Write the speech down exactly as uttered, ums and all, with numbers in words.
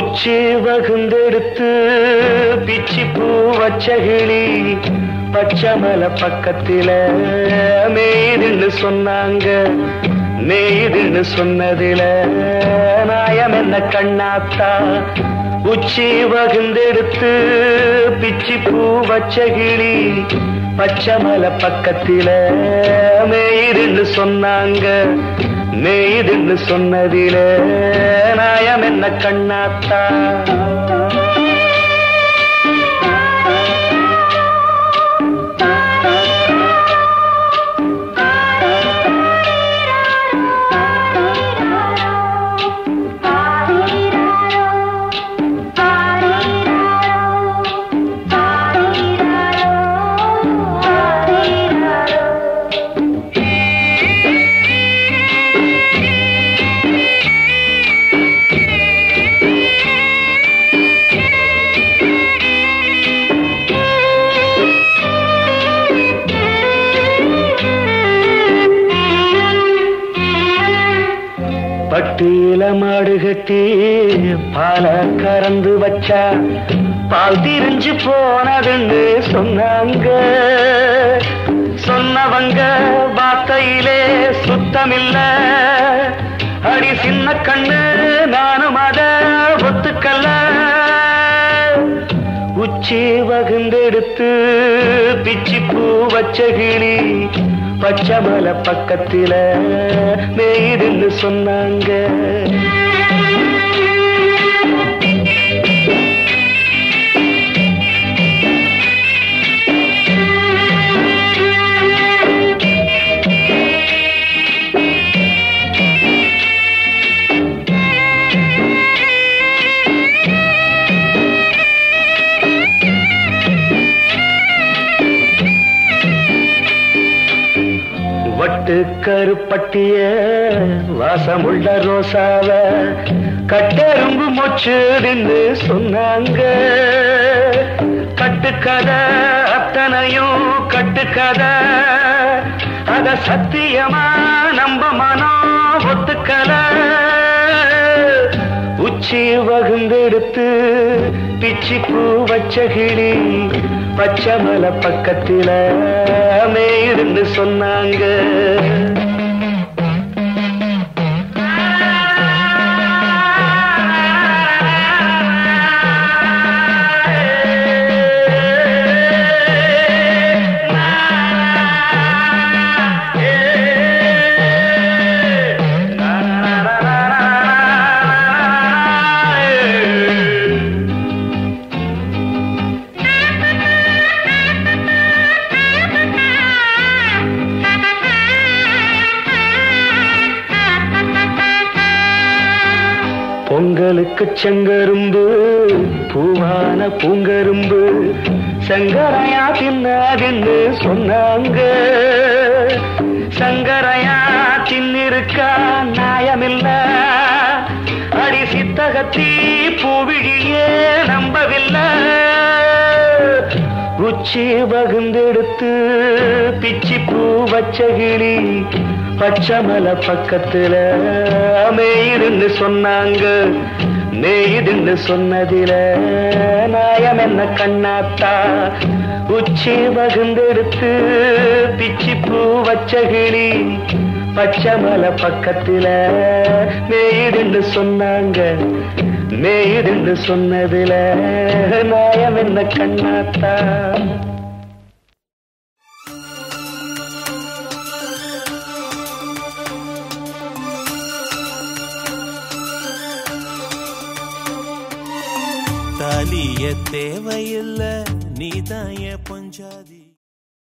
உச்சி வகுந்தெடுத்து பிச்சி பூ வச்சகிளி பச்சமல பக்கத்தில மேய்துன்னு சொன்னாங்க. மேய்துன்னு சொன்னதில நாயம் என்ன கண்ணாத்தா. உச்சி வகுந்தெடுத்து பிச்சி பூ வச்சகிளி பச்சமல பக்கத்தில மேய்துன்னு சொன்னாங்க. மேய்துன்னு சொன்னதில நாயம் என்ன கண்ணாத்தா. பட்டியில மாடு கட்டி பால கறந்து வச்சா பால் திரிஞ்சு போனதுன்னு சொன்னாங்க. சொன்னவங்க வார்த்தையிலே சுத்தமில்ல. அடி சின்ன கண்ணு நானும் அத ஒத்துக்கல்ல. உச்சி வகுந்தெடுத்து பிச்சி பூ வச்சகிளி பச்சமல பக்கத்தில மேய்துன்னு சொன்னாங்க. வட்டு கருப்பட்டிய வாசமுள்ள ரோசாவ கட்டெரும்பு மொச்சுன்னு சொன்னாங்க. கட்டுக்கதை அத்தனையும் கட்டுக்கதை. அத சத்தியமா நம்ப மனம் ஒத்துக்கல. உச்சி வகுந்தெடுத்து பிச்சி பூ வச்சகிளி பச்சமல பக்கத்தில மேய்துன்னு சொன்னாங்க. பொங்கலுக்கு செங்கரும்பு பூவான பூங்கரும்பு சங்கரையா தின்னாதுன்னு சொன்னாங்க. சங்கரையா தின்னிருக்கா நியாயமில்ல. அடி சித்தகத்தி பூவிழியே நம்பவில்லை. உச்சி வகுந்தெடுத்து பிச்சி பூ வச்சகிளி பச்சமல பக்கத்தில மேய்துன்னு சொன்னாங்க. மேய்துன்னு சொன்னதில நாயம் என்ன கண்ணாத்தா. உச்சி வகுந்தெடுத்து பிச்சி பூ வச்சகிளி பச்சமல பக்கத்தில மேய்துன்னு சொன்னாங்க. மேய்துன்னு சொன்னதில நாயம் என்ன கண்ணாத்தா. தாலிய தேவையில்ல நீதாய பஞ்சாதி.